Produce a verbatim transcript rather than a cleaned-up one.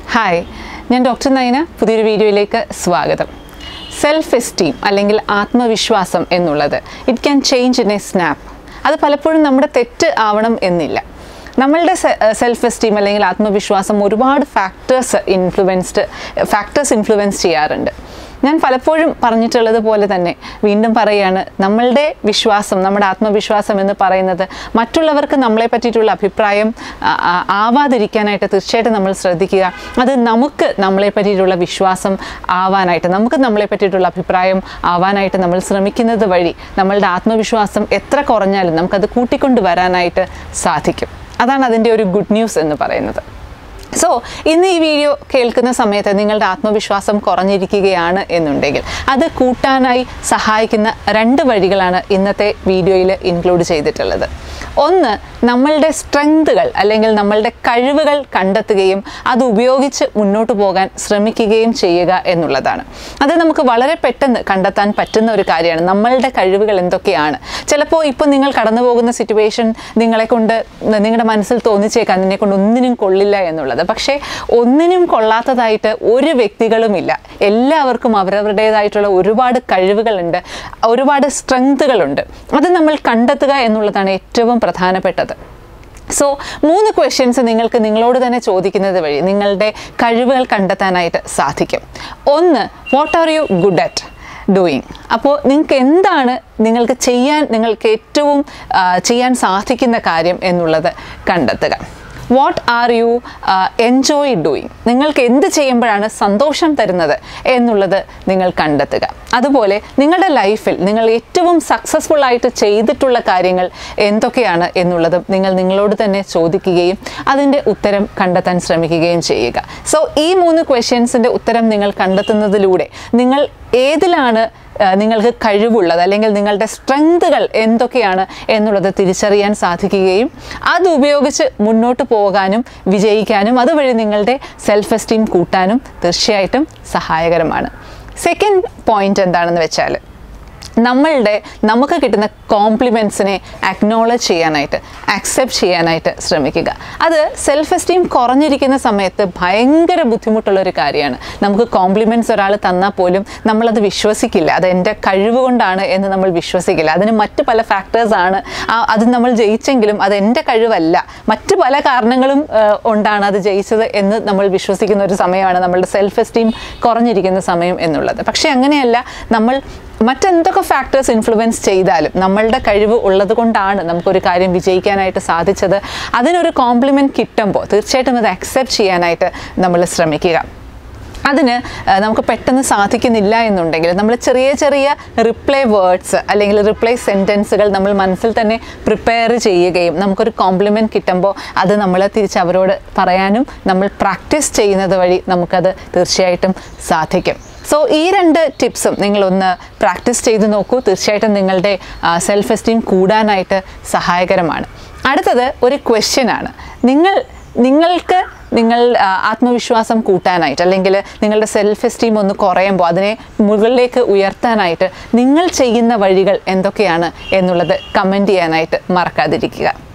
Hi, ഞാൻ doctor Nayana. പുതിയൊരു വീഡിയോയിലേക്ക് സ്വാഗതം. സെൽഫ് എസ്റ്റീം അല്ലെങ്കിൽ ആത്മവിശ്വാസം എന്നുള്ളത് it can change in a snap. അത് പലപ്പോഴും നമ്മുടെ തെറ്റ് ആവണം എന്നില്ല. നമ്മളുടെ സെൽഫ് എസ്റ്റീം അല്ലെങ്കിൽ ആത്മവിശ്വാസം ഒരുപാട് ഫാക്ടേഴ്സ് ഇൻഫ്ലുവൻസ്ഡ് ഫാക്ടേഴ്സ് ഇൻഫ്ലുവൻസ് ചെയ്യാറുണ്ട്. ഞാൻ പലപ്പോഴും പറഞ്ഞിട്ടുള്ളത് പോലെ തന്നെ വീണ്ടും പറയുകയാണ്, നമ്മളുടെ വിശ്വാസം, നമ്മുടെ ആത്മവിശ്വാസം എന്ന് പറയുന്നത് മറ്റുള്ളവർക്ക് നമ്മളെ പറ്റിയിട്ടുള്ള അഭിപ്രായം ആവാതിരിക്കാനായിട്ട് തീർച്ചയായിട്ടും നമ്മൾ ശ്രദ്ധിക്കുക. അത് നമുക്ക് നമ്മളെ പറ്റിയിട്ടുള്ള വിശ്വാസം ആവാനായിട്ട്, നമുക്ക് നമ്മളെ പറ്റിയിട്ടുള്ള അഭിപ്രായം ആവാനായിട്ട് നമ്മൾ ശ്രമിക്കുന്നത് വഴി നമ്മളുടെ ആത്മവിശ്വാസം എത്ര കുറഞ്ഞാലും നമുക്കത് കൂട്ടിക്കൊണ്ട് വരാനായിട്ട് സാധിക്കും. അതാണ് അതിൻ്റെ ഒരു ഗുഡ് ന്യൂസ് എന്ന് പറയുന്നത്. സോ ഇന്ന് ഈ വീഡിയോ കേൾക്കുന്ന സമയത്ത് നിങ്ങളുടെ ആത്മവിശ്വാസം കുറഞ്ഞിരിക്കുകയാണ് എന്നുണ്ടെങ്കിൽ അത് കൂട്ടാനായി സഹായിക്കുന്ന രണ്ട് വഴികളാണ് ഇന്നത്തെ വീഡിയോയിൽ ഇൻക്ലൂഡ് ചെയ്തിട്ടുള്ളത്. ഒന്ന്, നമ്മളുടെ സ്ട്രെങ്തുകൾ അല്ലെങ്കിൽ നമ്മളുടെ കഴിവുകൾ കണ്ടെത്തുകയും അത് ഉപയോഗിച്ച് മുന്നോട്ട് പോകാൻ ശ്രമിക്കുകയും ചെയ്യുക എന്നുള്ളതാണ്. അത് നമുക്ക് വളരെ പെട്ടെന്ന് കണ്ടെത്താൻ പറ്റുന്ന ഒരു കാര്യമാണ്. നമ്മളുടെ കഴിവുകൾ എന്തൊക്കെയാണ്? ചിലപ്പോൾ ഇപ്പോൾ നിങ്ങൾ കടന്നു പോകുന്ന സിറ്റുവേഷൻ നിങ്ങളെ കൊണ്ട് നിങ്ങളുടെ മനസ്സിൽ തോന്നിച്ചേക്കാം നിന്നെ കൊണ്ട് ഒന്നിനും കൊള്ളില്ല എന്നുള്ളത്. പക്ഷേ ഒന്നിനും കൊള്ളാത്തതായിട്ട് ഒരു വ്യക്തികളുമില്ല. എല്ലാവർക്കും അവരവരുടേതായിട്ടുള്ള ഒരുപാട് കഴിവുകളുണ്ട്, ഒരുപാട് സ്ട്രെങ്തുകളുണ്ട്. അത് നമ്മൾ കണ്ടെത്തുക എന്നുള്ളതാണ് ഏറ്റവും പ്രധാനപ്പെട്ടത്. സോ മൂന്ന് ക്വസ്റ്റ്യൻസ് നിങ്ങൾക്ക് നിങ്ങളോട് തന്നെ ചോദിക്കുന്നത് വഴി നിങ്ങളുടെ കഴിവുകൾ കണ്ടെത്താനായിട്ട് സാധിക്കും. ഒന്ന്, what are you good at doing? അപ്പോൾ നിങ്ങൾക്ക് എന്താണ് നിങ്ങൾക്ക് ചെയ്യാൻ നിങ്ങൾക്ക് ഏറ്റവും ചെയ്യാൻ സാധിക്കുന്ന കാര്യം എന്നുള്ളത് കണ്ടെത്തുക. What are you enjoy doing? നിങ്ങൾക്ക് എന്ത് ചെയ്യുമ്പോഴാണ് സന്തോഷം തരുന്നത് എന്നുള്ളത് നിങ്ങൾ കണ്ടെത്തുക. അതുപോലെ നിങ്ങളുടെ ലൈഫിൽ നിങ്ങൾ ഏറ്റവും സക്സസ്ഫുൾ ആയിട്ട് ചെയ്തിട്ടുള്ള കാര്യങ്ങൾ എന്തൊക്കെയാണ് എന്നുള്ളതും നിങ്ങൾ നിങ്ങളോട് തന്നെ ചോദിക്കുകയും അതിൻ്റെ ഉത്തരം കണ്ടെത്താൻ ശ്രമിക്കുകയും ചെയ്യുക. സോ ഈ മൂന്ന് ക്വസ്റ്റ്യൻസിൻ്റെ ഉത്തരം നിങ്ങൾ കണ്ടെത്തുന്നതിലൂടെ നിങ്ങൾ ഏതിലാണ് നിങ്ങൾക്ക് കഴിവുള്ളത് അല്ലെങ്കിൽ നിങ്ങളുടെ സ്ട്രെങ്തുകൾ എന്തൊക്കെയാണ് എന്നുള്ളത് തിരിച്ചറിയാൻ സാധിക്കുകയും അതുപയോഗിച്ച് മുന്നോട്ട് പോകാനും വിജയിക്കാനും അതുവഴി നിങ്ങളുടെ സെൽഫ് എസ്റ്റീം കൂട്ടാനും തീർച്ചയായിട്ടും സഹായകരമാണ്. സെക്കൻഡ് പോയിന്റ് എന്താണെന്ന് വെച്ചാൽ, നമ്മളുടെ നമുക്ക് കിട്ടുന്ന കോംപ്ലിമെൻറ്റ്സിനെ അക്നോളജ് ചെയ്യാനായിട്ട് ആക്സെപ്റ്റ് ചെയ്യാനായിട്ട് ശ്രമിക്കുക. അത് സെൽഫ് എസ്റ്റീം കുറഞ്ഞിരിക്കുന്ന സമയത്ത് ഭയങ്കര ബുദ്ധിമുട്ടുള്ളൊരു കാര്യമാണ്. നമുക്ക് കോംപ്ലിമെൻറ്റ്സ് ഒരാൾ തന്നാൽ പോലും നമ്മളത് വിശ്വസിക്കില്ല. അത് എൻ്റെ കഴിവ് കൊണ്ടാണ് എന്ന് നമ്മൾ വിശ്വസിക്കില്ല. അതിന് മറ്റ് പല ഫാക്ടേഴ്സാണ്. അത് നമ്മൾ ജയിച്ചെങ്കിലും അത് എൻ്റെ കഴിവല്ല, മറ്റ് പല കാരണങ്ങളും കൊണ്ടാണ് അത് ജയിച്ചത് എന്ന് നമ്മൾ വിശ്വസിക്കുന്ന ഒരു സമയമാണ് നമ്മളുടെ സെൽഫ് എസ്റ്റീം കുറഞ്ഞിരിക്കുന്ന സമയം എന്നുള്ളത്. പക്ഷേ അങ്ങനെയല്ല, നമ്മൾ മറ്റെന്തൊക്കെ ഫാക്ടേഴ്സ് ഇൻഫ്ലുവൻസ് ചെയ്താലും നമ്മളുടെ കഴിവ് ഉള്ളത് കൊണ്ടാണ് നമുക്കൊരു കാര്യം വിജയിക്കാനായിട്ട് സാധിച്ചത്. അതിനൊരു കോംപ്ലിമെൻറ്റ് കിട്ടുമ്പോൾ തീർച്ചയായിട്ടും അത് അക്സെപ്റ്റ് ചെയ്യാനായിട്ട് നമ്മൾ ശ്രമിക്കുക. അതിന് നമുക്ക് പെട്ടെന്ന് സാധിക്കുന്നില്ല എന്നുണ്ടെങ്കിൽ നമ്മൾ ചെറിയ ചെറിയ റിപ്ലൈ വേർഡ്സ് അല്ലെങ്കിൽ റിപ്ലൈ സെൻറ്റൻസുകൾ നമ്മൾ മനസ്സിൽ തന്നെ പ്രിപ്പയർ ചെയ്യുകയും നമുക്കൊരു കോംപ്ലിമെൻറ്റ് കിട്ടുമ്പോൾ അത് നമ്മൾ തിരിച്ച് അവരോട് പറയാനും നമ്മൾ പ്രാക്ടീസ് ചെയ്യുന്നത് വഴി നമുക്കത് തീർച്ചയായിട്ടും സാധിക്കും. സോ ഈ രണ്ട് ടിപ്സും നിങ്ങളൊന്ന് പ്രാക്ടീസ് ചെയ്ത് നോക്കൂ. തീർച്ചയായിട്ടും നിങ്ങളുടെ സെൽഫ് എസ്റ്റീം കൂടാനായിട്ട് സഹായകരമാണ്. അടുത്തത് ഒരു ക്വസ്റ്റ്യനാണ്. നിങ്ങൾ നിങ്ങൾക്ക് നിങ്ങൾ ആത്മവിശ്വാസം കൂട്ടാനായിട്ട് അല്ലെങ്കിൽ നിങ്ങളുടെ സെൽഫ് എസ്റ്റീം ഒന്ന് കുറയുമ്പോൾ അതിനെ മുകളിലേക്ക് ഉയർത്താനായിട്ട് നിങ്ങൾ ചെയ്യുന്ന വഴികൾ എന്തൊക്കെയാണ് എന്നുള്ളത് കമൻറ്റ് ചെയ്യാനായിട്ട് മറക്കാതിരിക്കുക.